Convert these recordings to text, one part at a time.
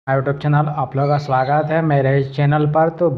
YouTube channel आप लोगों का स्वागत है मेरे इस चैनल पर। तो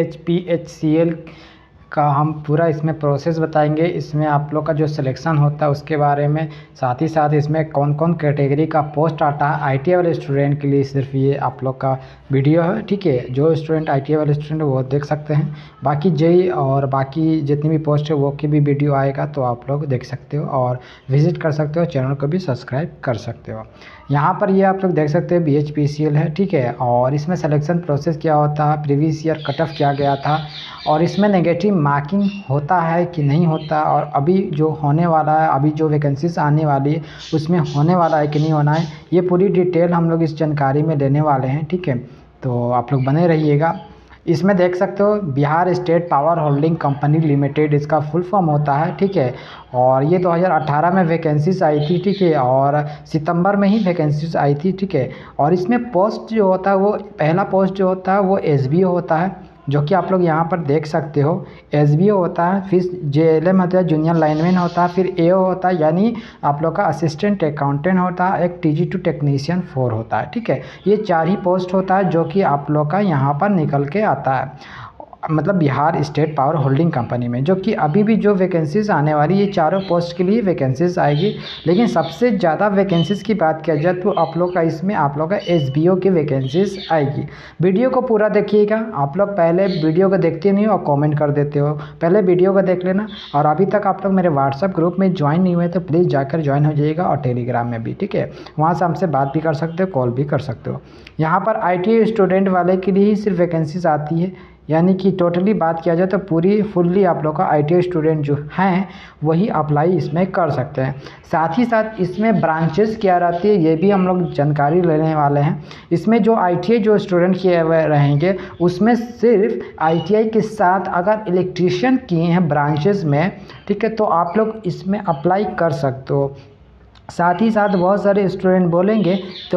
BHPHCL का हम पूरा इसमें प्रोसेस बताएंगे। इसमें आप लोग का जो सिलेक्शन होता है उसके बारे में, साथ ही साथ इसमें कौन कौन कैटेगरी का पोस्ट आता है। ITI वाले स्टूडेंट के लिए सिर्फ ये आप लोग का वीडियो है, ठीक है। जो स्टूडेंट ITI वाले स्टूडेंट वो देख सकते हैं, बाकी JEE और बाकी जितनी भी पोस्ट है वो की भी वीडियो आएगा तो आप लोग देख सकते हो और विजिट कर सकते हो, चैनल को भी सब्सक्राइब कर सकते हो। यहाँ पर ये आप लोग देख सकते हैं BHPCL है, ठीक है। और इसमें सिलेक्शन प्रोसेस क्या होता है, प्रीवियस ईयर कट ऑफ क्या गया था, और इसमें नेगेटिव मार्किंग होता है कि नहीं होता, और अभी जो होने वाला है, अभी जो वैकेंसीज आने वाली है उसमें होने वाला है कि नहीं होना है, ये पूरी डिटेल हम लोग इस जानकारी में लेने वाले हैं, ठीक है। तो आप लोग बने रहिएगा। इसमें देख सकते हो Bihar state power holding company limited इसका फुल फॉर्म होता है, ठीक है। और ये 2018 में वैकेंसीज आई थी, ठीक है, और सितंबर में ही वैकेंसीज आई थी, ठीक है। और इसमें पोस्ट जो होता है वो पहला पोस्ट जो होता है वो SBO होता है, जो कि आप लोग यहाँ पर देख सकते हो। SBO होता है, फिर JLM होता है, जूनियर लाइनमैन होता है, फिर AO होता है यानी आप लोग का असिस्टेंट अकाउंटेंट होता है, एक TG2 टेक्नीशियन 4 होता है, ठीक है। ये 4 ही पोस्ट होता है जो कि आप लोग का यहाँ पर निकल के आता है, मतलब Bihar state power holding company में, जो कि अभी भी जो वैकेंसीज आने वाली ये चारों पोस्ट के लिए वैकेंसीज आएगी। लेकिन सबसे ज़्यादा वैकेंसीज की बात किया जाए तो आप लोग का इसमें आप लोग का SBO की वैकेंसीज आएगी। वीडियो को पूरा देखिएगा। आप लोग पहले वीडियो को देखते नहीं हो और कमेंट कर देते हो, पहले वीडियो को देख लेना। और अभी तक आप लोग मेरे व्हाट्सएप ग्रुप में ज्वाइन नहीं हुए तो प्लीज़ जाकर ज्वाइन हो जाइएगा, और टेलीग्राम में भी, ठीक है। वहाँ से हमसे बात भी कर सकते हो, कॉल भी कर सकते हो। यहाँ पर ITI स्टूडेंट वाले के लिए ही सिर्फ वैकेंसीज आती है, यानी कि टोटली बात किया जाए तो पूरी फुल्ली आप लोग का ITI स्टूडेंट जो हैं वही अप्लाई इसमें कर सकते हैं। साथ ही साथ इसमें ब्रांचेस क्या रहती है ये भी हम लोग जानकारी लेने वाले हैं। इसमें जो ITI जो स्टूडेंट किए हुए रहेंगे उसमें सिर्फ ITI के साथ अगर इलेक्ट्रीशियन किए हैं ब्रांचेस में, ठीक है, तो आप लोग इसमें अप्लाई कर सकते हो। साथ ही साथ बहुत सारे स्टूडेंट बोलेंगे तो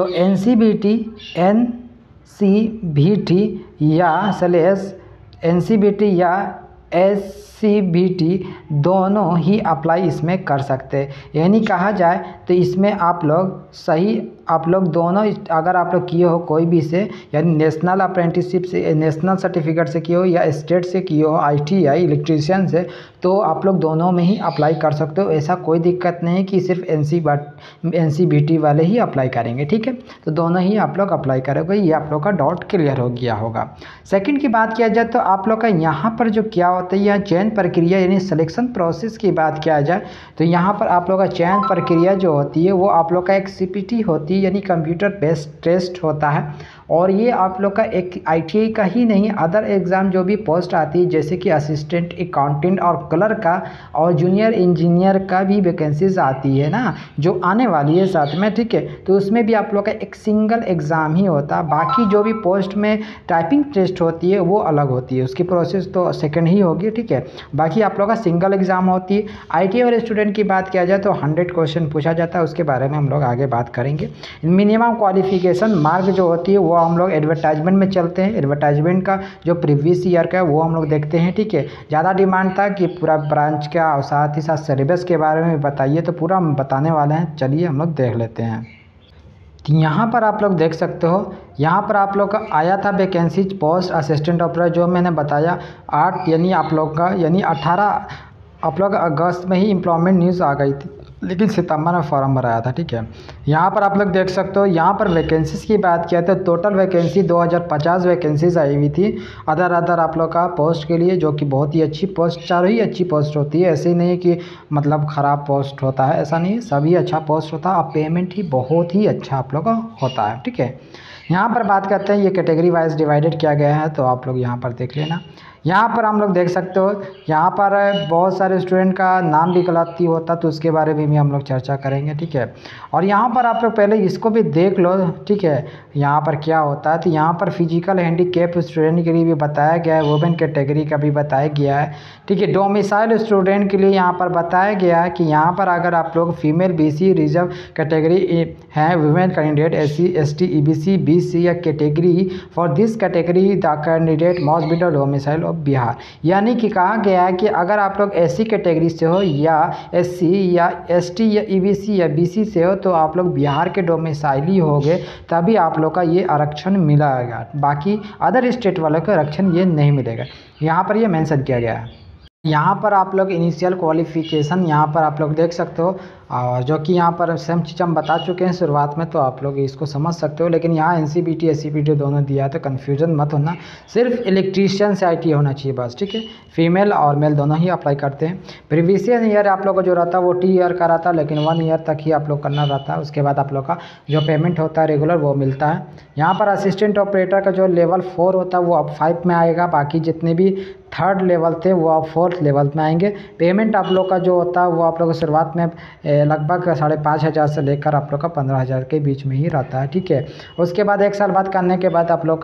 NCBT या NCBT या SCBT दोनों ही अप्लाई इसमें कर सकते हैं। यानी कहा जाए तो इसमें आप लोग दोनों अगर आप लोग किए हो कोई भी से, यानी नेशनल अप्रेंटिसशिप से, नेशनल सर्टिफिकेट से किए हो या स्टेट से किए हो ITI इलेक्ट्रीशियन से, तो आप लोग दोनों में ही अप्लाई कर सकते हो। ऐसा कोई दिक्कत नहीं कि सिर्फ NCBT वाले ही अप्लाई करेंगे, ठीक है। तो दोनों ही आप लोग अप्लाई करोगे, ये आप लोग का डाउट क्लियर हो गया होगा। सेकंड की बात किया जाए तो आप लोग का यहाँ पर जो क्या होता है, यह चयन प्रक्रिया यानी सिलेक्शन प्रोसेस की बात किया जाए तो यहाँ पर आप लोग का चयन प्रक्रिया जो होती है वो आप लोग का एक CPT होती है, यानी कंप्यूटर बेस्ड टेस्ट होता है। और ये आप लोग का एक ITI का ही नहीं, अदर एग्ज़ाम जो भी पोस्ट आती है जैसे कि असिस्टेंट अकाउंटेंट और क्लर्क का और जूनियर इंजीनियर का भी वैकेंसीज आती है ना, जो आने वाली है साथ में, ठीक है। तो उसमें भी आप लोग का एक सिंगल एग्ज़ाम ही होता है। बाकी जो भी पोस्ट में टाइपिंग टेस्ट होती है वो अलग होती है, उसकी प्रोसेस तो सेकेंड ही होगी, ठीक है। बाकी आप लोग का सिंगल एग्ज़ाम होती है। ITI वाले स्टूडेंट की बात किया जाए तो 100 क्वेश्चन पूछा जाता है, उसके बारे में हम लोग आगे बात करेंगे। मिनिमम क्वालिफिकेशन मार्क जो होती है वो हम लोग एडवर्टाइजमेंट में चलते हैं। एडवर्टाइजमेंट का जो प्रीवियस ईयर का है वो हम लोग देखते हैं, ठीक है। ज़्यादा डिमांड था कि पूरा ब्रांच का और साथ ही साथ सिलेबस के बारे में बताइए, तो पूरा हम बताने वाले हैं। चलिए हम लोग देख लेते हैं। तो यहाँ पर आप लोग देख सकते हो, यहाँ पर आप लोग का आया था वैकेंसीज पोस्ट असिस्टेंट ऑपरेटर, जो मैंने बताया 8 यानी आप लोग का यानी 18 आप लोग अगस्त में ही एम्प्लॉयमेंट न्यूज़ आ गई थी, लेकिन सितंबर में फॉर्म भराया था, ठीक है। यहाँ पर आप लोग देख सकते हो, यहाँ पर वैकेंसीज की बात किया तो टोटल वैकेंसी 2050 वैकेंसीज आई हुई थी अदर आप लोग का पोस्ट के लिए, जो कि बहुत ही अच्छी पोस्ट, चारों ही अच्छी पोस्ट होती है। ऐसे ही नहीं कि मतलब ख़राब पोस्ट होता है, ऐसा नहीं है, सभी अच्छा पोस्ट होता है और पेमेंट ही बहुत ही अच्छा आप लोग का होता है, ठीक है। यहाँ पर बात करते हैं ये कैटेगरी वाइज डिवाइडेड किया गया है, तो आप लोग यहाँ पर देख लेना। यहाँ पर हम लोग देख सकते हो, यहाँ पर बहुत सारे स्टूडेंट का नाम भी गलती होता तो उसके बारे में भी हम लोग चर्चा करेंगे, ठीक है। और यहाँ पर आप लोग पहले इसको भी देख लो, ठीक है। यहाँ पर क्या होता है तो यहाँ पर फिजिकल हैंडीकैप स्टूडेंट के लिए भी बताया गया है, वुमेन कैटेगरी का भी बताया गया है, ठीक है। डोमिसाइल स्टूडेंट के लिए यहाँ पर बताया गया है कि यहाँ पर अगर आप लोग फीमेल BC रिजर्व कैटेगरी हैं, women candidate SC ST EBC BC या category, for this category the candidate must be the domicile of लोग बिहार। यानी कि कहा गया है कि अगर आप लोग SC कैटेगरी से हो या SC या ST या EBC या BC से हो तो आप लोग बिहार के डोमिसाइली होगे तभी आप लोग का ये आरक्षण मिलेगा। बाकी अदर स्टेट वालों को आरक्षण ये नहीं मिलेगा। यहाँ पर ये मेंशन किया गया है। यहाँ पर आप लोग इनिशियल क्वालिफ़िकेशन यहाँ पर आप लोग देख सकते हो, और जो कि यहाँ पर सेम चीज़ हम बता चुके हैं शुरुआत में, तो आप लोग इसको समझ सकते हो। लेकिन यहाँ NCBT SCBT दोनों दिया है तो कन्फ्यूजन मत होना। सिर्फ इलेक्ट्रीशियन से IT होना चाहिए बस, ठीक है। फीमेल और मेल दोनों ही अप्लाई करते हैं। प्रीवियस ईयर आप लोग का जो रहता है वो 2 ईयर का रहता है, लेकिन 1 ईयर तक ही आप लोग करना रहता है। उसके बाद आप लोग का जो पेमेंट होता है रेगुलर वो मिलता है। यहाँ पर असिस्टेंट ऑपरेटर का जो लेवल 4 होता है वो अब 5 में आएगा। बाकी जितने भी 3rd लेवल थे वो अब 4th लेवल में आएंगे। पेमेंट आप लोग का जो होता है वो आप लोग को शुरुआत में लगभग 5,500 से लेकर आप लोग का 15,000 के बीच में ही रहता है, ठीक है। उसके बाद 1 साल बाद करने के बाद आप लोग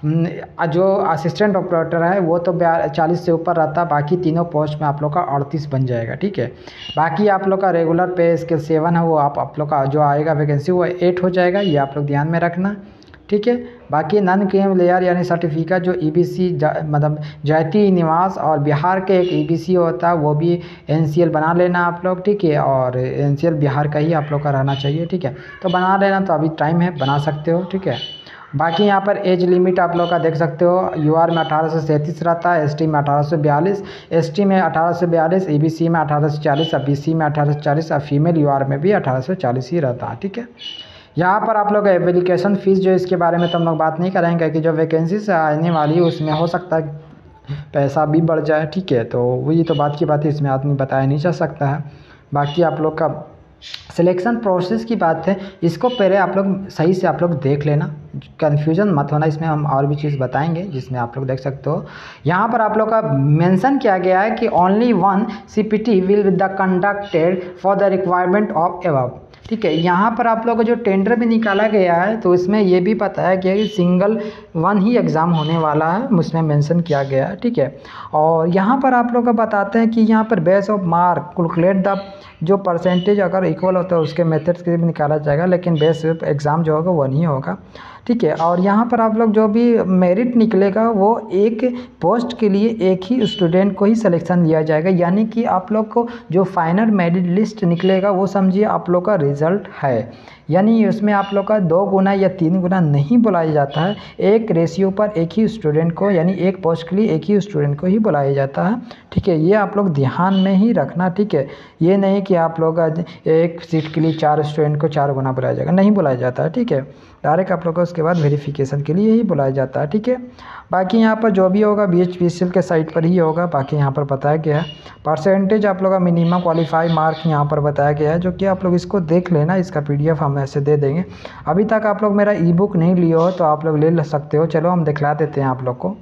का जो असिस्टेंट ऑपरेटर है वो तो 40 से ऊपर रहता है। बाकी तीनों पोस्ट में आप लोग का 38 बन जाएगा, ठीक है। बाकी आप लोग का रेगुलर पे स्केल 7 है वो आप लोग का जो आएगा वैकेंसी वो 8 हो जाएगा। ये आप लोग ध्यान में रखना, ठीक है। बाकी नॉन क्रीम लेयर यानी सर्टिफिकेट जो EBC मतलब जाति निवास और बिहार के एक EBC होता है वो भी NCL बना लेना आप लोग, ठीक है। और NCL बिहार का ही आप लोग का रहना चाहिए, ठीक है। तो बना लेना, तो अभी टाइम है, बना सकते हो, ठीक है। बाकी यहाँ पर एज लिमिट आप लोग का देख सकते हो। UR में 18 से 37 रहता है, ST में 18 से 42, ST में 18 से 42, EBC में 18 से 40 और BC में 18 से 40 और फीमेल UR में भी 18 से 40 ही रहता है, ठीक है। यहाँ पर आप लोग एप्लीकेशन फ़ीस जो इसके बारे में तो हम लोग बात नहीं करेंगे कि जो वैकेंसी से आने वाली है उसमें हो सकता है पैसा भी बढ़ जाए, ठीक है। तो वही तो बात की बात है, इसमें आदमी बताया नहीं जा सकता है। बाकी आप लोग का सिलेक्शन प्रोसेस की बात है, इसको पहले आप लोग सही से आप लोग देख लेना, कन्फ्यूजन मत होना। इसमें हम और भी चीज़ बताएंगे जिसमें आप लोग देख सकते हो। यहाँ पर आप लोग का मेंशन किया गया है कि only 1 CPT will be the conducted for the requirement of above, ठीक है। यहाँ पर आप लोग का जो टेंडर भी निकाला गया है तो इसमें ये भी बताया गया है कि सिंगल 1 ही एग्ज़ाम होने वाला है, उसमें मेंशन किया गया है, ठीक है। और यहाँ पर आप लोग का बताते हैं कि यहाँ पर base of mark calculate the जो परसेंटेज अगर इक्वल होता है उसके मेथड्स के भी निकाला जाएगा, लेकिन बेस एग्ज़ाम जो होगा वो नहीं होगा, ठीक है। और यहाँ पर आप लोग जो भी मेरिट निकलेगा वो एक पोस्ट के लिए एक ही स्टूडेंट को ही सिलेक्शन लिया जाएगा। यानी कि आप लोग को जो फाइनल मेरिट लिस्ट निकलेगा वो समझिए आप लोग का रिज़ल्ट है। यानी उसमें आप लोग का 2 गुना या 3 गुना नहीं बुलाया जाता है, एक रेशियो पर एक ही स्टूडेंट को, यानी एक पोस्ट के लिए एक ही स्टूडेंट को ही बुलाया जाता है, ठीक है। ये आप लोग ध्यान में ही रखना, ठीक है। ये नहीं कि आप लोग एक सीट के लिए 4 स्टूडेंट को 4 गुना बुलाया जाएगा, नहीं बुलाया जाता है, ठीक है। डायरेक्ट आप लोग को उसके बाद वेरिफिकेशन के लिए ही बुलाया जाता है, ठीक है। बाकी यहाँ पर जो भी होगा BHPCL के साइट पर ही होगा। बाकी यहाँ पर बताया गया है परसेंटेज आप लोग का मिनिमम क्वालिफाई मार्क यहाँ पर बताया गया है, जो कि आप लोग इसको देख लेना। इसका PDF हम ऐसे दे देंगे। अभी तक आप लोग मेरा E-बुक नहीं लिया हो तो आप लोग ले सकते हो। चलो हम दिखला देते हैं आप लोग को।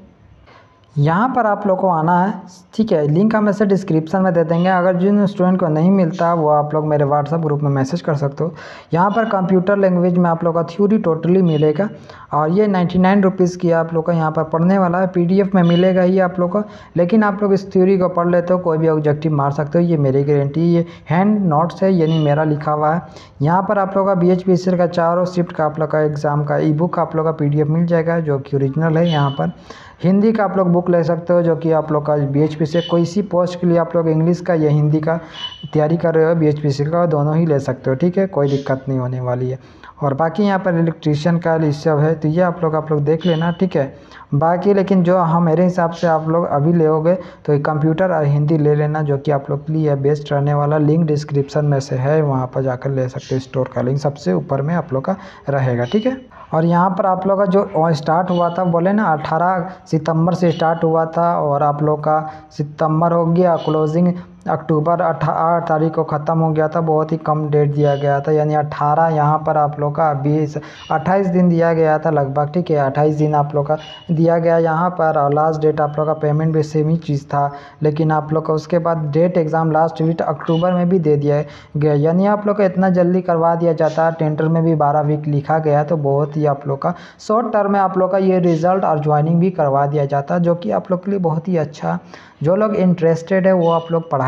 यहाँ पर आप लोग को आना है, ठीक है। लिंक हम ऐसे डिस्क्रिप्शन में दे देंगे। अगर जिन स्टूडेंट को नहीं मिलता वो आप लोग मेरे व्हाट्सएप ग्रुप में मैसेज कर सकते हो। यहाँ पर कंप्यूटर लैंग्वेज में आप लोग का थ्योरी टोटली मिलेगा और ये 99 रुपीज़ की आप लोग का यहाँ पर पढ़ने वाला है। PDF में मिलेगा ही आप लोग को, लेकिन आप लोग इस थ्योरी को पढ़ लेते हो कोई भी ऑब्जेक्टिव मार सकते हो, ये मेरी गारंटी। ये हैंड नोट्स है, यानी मेरा लिखा हुआ है। यहाँ पर आप लोग का BHPCL का 4 शिफ्ट का आप लोग का एग्ज़ाम का E-बुक आप लोग का PDF मिल जाएगा, जो कि ओरिजिनल है। यहाँ पर हिंदी का आप लोग बुक ले सकते हो, जो कि आप लोग का BHPCL कोई सी पोस्ट के लिए आप लोग इंग्लिश का या हिंदी का तैयारी कर रहे हो BHPCL का, दोनों ही ले सकते हो, ठीक है। कोई दिक्कत नहीं होने वाली है। और बाकी यहाँ पर इलेक्ट्रीशियन का लिस्ट सब है, तो ये आप लोग देख लेना, ठीक है। बाकी लेकिन जो हम मेरे हिसाब से आप लोग अभी लेओगे तो कंप्यूटर और हिंदी ले लेना, जो कि आप लोग के लिए बेस्ट रहने वाला। लिंक डिस्क्रिप्शन में से है, वहाँ पर जाकर ले सकते हो। स्टोर का लिंक सबसे ऊपर में आप लोग का रहेगा, ठीक है। और यहाँ पर आप लोग का जो स्टार्ट हुआ था बोले ना 18 सितंबर से स्टार्ट हुआ था, और आप लोग का सितंबर हो गया, क्लोजिंग अक्टूबर 8 तारीख को ख़त्म हो गया था। बहुत ही कम डेट दिया गया था, यानी 18 यहाँ पर आप लोग का 28 दिन दिया गया था लगभग, ठीक है। 28 दिन आप लोग का दिया गया यहाँ पर। और लास्ट डेट आप लोग का पेमेंट भी सेम ही चीज़ था, लेकिन आप लोग का उसके बाद date exam last week October में भी दे दिया गया। यानी आप लोग का इतना जल्दी करवा दिया जाता है। टेंडर में भी 12 वीक लिखा गया, तो बहुत ही आप लोग का शॉर्ट टर्म में आप लोग का ये रिज़ल्ट और ज्वाइनिंग भी करवा दिया जाता है, जो कि आप लोग के लिए बहुत ही अच्छा। जो लोग इंटरेस्टेड है वो आप लोग पढ़ाई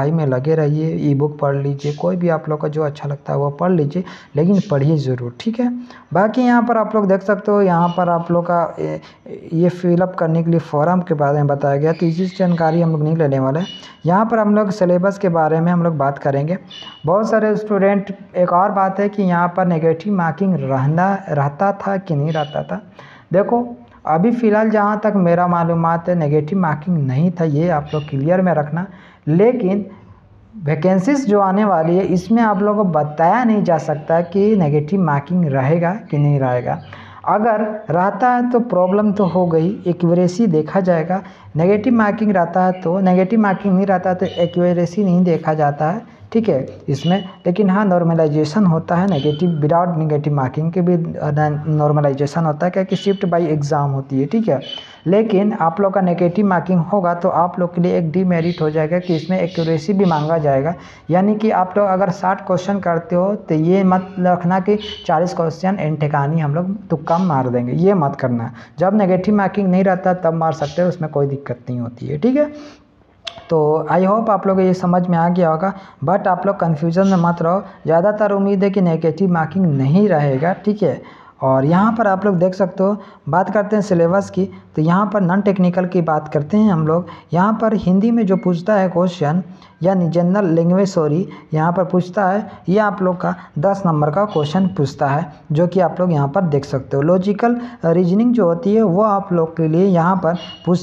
पढ़ाई में लगे रहिए, ई बुक पढ़ लीजिए, कोई भी आप लोग को जो अच्छा लगता है वो पढ़ लीजिए, लेकिन पढ़िए ज़रूर, ठीक है। बाकी यहाँ पर आप लोग देख सकते हो, यहाँ पर आप लोग का ये फिलअप करने के लिए फॉर्म के बारे में बताया गया, तो इसी जानकारी हम लोग नहीं लेने वाले हैं। यहाँ पर हम लोग सिलेबस के बारे में हम लोग बात करेंगे। बहुत सारे स्टूडेंट, एक और बात है कि यहाँ पर नेगेटिव मार्किंग रहता था कि नहीं रहता था। देखो अभी फ़िलहाल जहाँ तक मेरा मालूमात है नेगेटिव मार्किंग नहीं था, ये आप लोग क्लियर में रखना। लेकिन वैकेंसीज जो आने वाली है इसमें आप लोगों को बताया नहीं जा सकता कि नेगेटिव मार्किंग रहेगा कि नहीं रहेगा। अगर रहता है तो प्रॉब्लम तो हो गई, एक्यूरेसी देखा जाएगा। नेगेटिव मार्किंग रहता है तो, नेगेटिव मार्किंग नहीं रहता तो एक्यूरेसी नहीं देखा जाता है, ठीक है इसमें। लेकिन हाँ नॉर्मलाइजेशन होता है, नेगेटिव विदाउट नेगेटिव मार्किंग के भी नॉर्मलाइजेशन होता है, क्या कि शिफ्ट बाय एग्ज़ाम होती है, ठीक है। लेकिन आप लोग का नेगेटिव मार्किंग होगा तो आप लोग के लिए एक डीमेरिट हो जाएगा कि इसमें एक्यूरेसी भी मांगा जाएगा। यानी कि आप लोग अगर 60 क्वेश्चन करते हो तो ये मत रखना कि 40 क्वेश्चन एन ठिकानी हम लोग तुक्का मार देंगे, ये मत करना। जब नेगेटिव मार्किंग नहीं रहता तब मार सकते हो, उसमें कोई दिक्कत नहीं होती है, ठीक है। तो आई होप आप लोग ये समझ में आ गया होगा। बट आप लोग कन्फ्यूज़न में मत रहो, ज़्यादातर उम्मीद है कि नेगेटिव मार्किंग नहीं रहेगा, ठीक है। और यहाँ पर आप लोग देख सकते हो, बात करते हैं सिलेबस की, तो यहाँ पर नॉन टेक्निकल की बात करते हैं हम लोग। यहाँ पर हिंदी में जो पूछता है क्वेश्चन, यानी जनरल लैंग्वेज सॉरी यहाँ पर पूछता है, ये आप लोग का 10 नंबर का क्वेश्चन पूछता है, जो कि आप लोग यहाँ पर देख सकते हो। लॉजिकल रीजनिंग जो होती है वो आप लोग के लिए यहाँ पर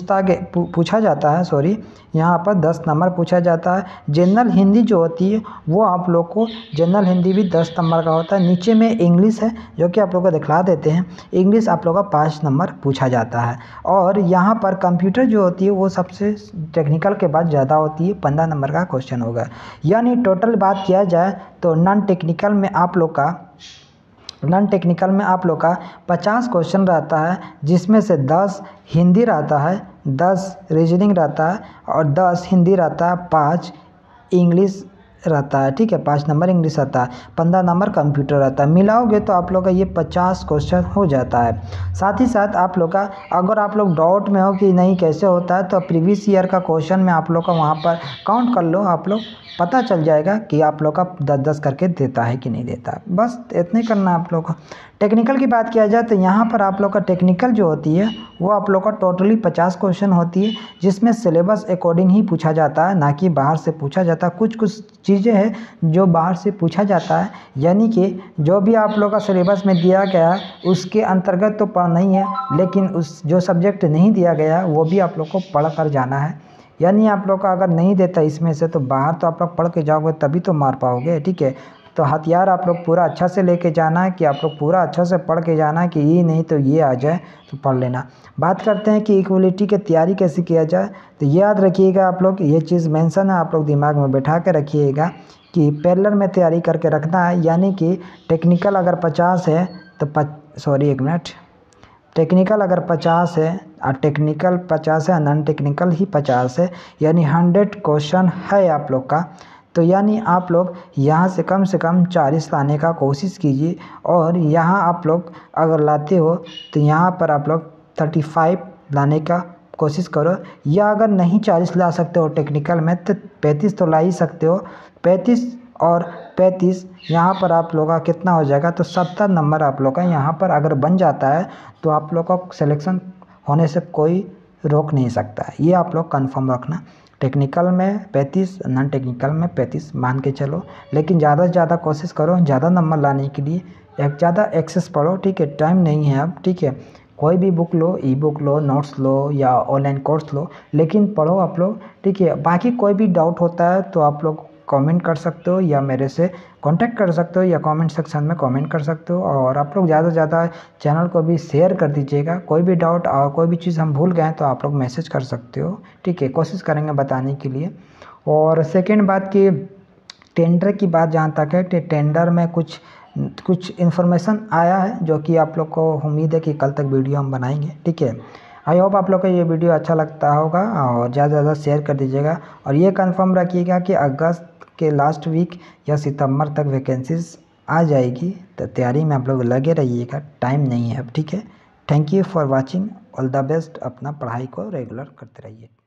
पूछा जाता है, सॉरी यहाँ पर 10 नंबर पूछा जाता है। जनरल हिंदी जो होती है वो आप लोग को, जनरल हिंदी भी 10 नंबर का होता है। नीचे में इंग्लिश है जो कि आप लोग को दिखला देते हैं, इंग्लिश आप लोग का 5 नंबर पूछा जाता है। और यहाँ पर कंप्यूटर जो होती है वो सबसे टेक्निकल के बाद ज़्यादा होती है, 15 नंबर का क्वेश्चन होगा। यानी टोटल बात किया जाए तो नॉन टेक्निकल में आप लोग का 50 क्वेश्चन रहता है, जिसमें से 10 हिंदी रहता है, 10 रीजनिंग रहता है और 10 हिंदी रहता है, 5 इंग्लिश रहता है, ठीक है, 5 नंबर इंग्लिश रहता है, 15 नंबर कंप्यूटर रहता है। मिलाओगे तो आप लोग का ये 50 क्वेश्चन हो जाता है। साथ ही साथ आप लोग का, अगर आप लोग डाउट में हो कि नहीं कैसे होता है, तो प्रीवियस ईयर का क्वेश्चन में आप लोग का वहाँ पर काउंट कर लो, आप लोग पता चल जाएगा कि आप लोग का 10-10 करके देता है कि नहीं देता है। बस इतने करना आप लोग को। टेक्निकल की बात किया जाए तो यहाँ पर आप लोग का टेक्निकल जो होती है वो आप लोग का टोटली 50 क्वेश्चन होती है, जिसमें सिलेबस अकॉर्डिंग ही पूछा जाता है, ना कि बाहर से पूछा जाता है। कुछ चीज़ें हैं जो बाहर से पूछा जाता है, यानी कि जो भी आप लोग का सिलेबस में दिया गया है उसके अंतर्गत तो पढ़ना ही है, लेकिन उस जो सब्जेक्ट नहीं दिया गया वो भी आप लोग को पढ़ कर जाना है। यानी आप लोग का अगर नहीं देता इसमें से तो बाहर तो आप लोग पढ़ के जाओगे तभी तो मार पाओगे, ठीक है। तो हथियार आप लोग पूरा अच्छा से लेके जाना है कि आप लोग पूरा अच्छा से पढ़ के जाना है कि ये नहीं तो ये आ जाए तो पढ़ लेना। बात करते हैं कि इक्वलिटी की तैयारी कैसे किया जाए, तो याद रखिएगा आप लोग, ये चीज़ मेंशन है, आप लोग दिमाग में बैठा के रखिएगा कि पैरेलल में तैयारी करके रखना है। यानी कि टेक्निकल अगर 50 है तो टेक्निकल अगर 50 है और टेक्निकल 50 है, नॉन टेक्निकल ही 50 है, यानी 100 क्वेश्चन है आप लोग का। तो यानी आप लोग यहाँ से कम 40 लाने का कोशिश कीजिए, और यहाँ आप लोग अगर लाते हो तो यहाँ पर आप लोग 35 लाने का कोशिश करो, या अगर नहीं 40 ला सकते हो टेक्निकल में तो 35 तो ला ही सकते हो। 35 और 35 यहाँ पर आप लोग का कितना हो जाएगा, तो 70 नंबर आप लोग का यहाँ पर अगर बन जाता है तो आप लोग का सिलेक्शन होने से कोई रोक नहीं सकता है। ये आप लोग कंफर्म रखना। टेक्निकल में 35, नॉन टेक्निकल में 35 मान के चलो, लेकिन ज़्यादा से ज़्यादा कोशिश करो ज़्यादा नंबर लाने के लिए, ज़्यादा एक्सेस पढ़ो, ठीक है। टाइम नहीं है अब, ठीक है। कोई भी बुक लो, ई बुक लो, नोट्स लो या ऑनलाइन कोर्स लो, लेकिन पढ़ो आप लोग, ठीक है। बाकी कोई भी डाउट होता है तो आप लोग कमेंट कर सकते हो या मेरे से कांटेक्ट कर सकते हो या कमेंट सेक्शन में कमेंट कर सकते हो। और आप लोग ज़्यादा से ज़्यादा चैनल को भी शेयर कर दीजिएगा। कोई भी डाउट और कोई भी चीज़ हम भूल गए तो आप लोग मैसेज कर सकते हो, ठीक है। कोशिश करेंगे बताने के लिए। और सेकेंड बात की टेंडर की बात जहाँ तक है, टेंडर में कुछ इन्फॉर्मेशन आया है जो कि आप लोग को उम्मीद है कि कल तक वीडियो हम बनाएंगे, ठीक है। आई होप आप लोग को ये वीडियो अच्छा लगता होगा और ज़्यादा से ज़्यादा शेयर कर दीजिएगा। और ये कंफर्म रखिएगा कि अगस्त के लास्ट वीक या सितंबर तक वैकेंसीज आ जाएगी, तो तैयारी में आप लोग लगे रहिएगा, टाइम नहीं है अब, ठीक है। Thank you for watching, all the best. अपना पढ़ाई को रेगुलर करते रहिए।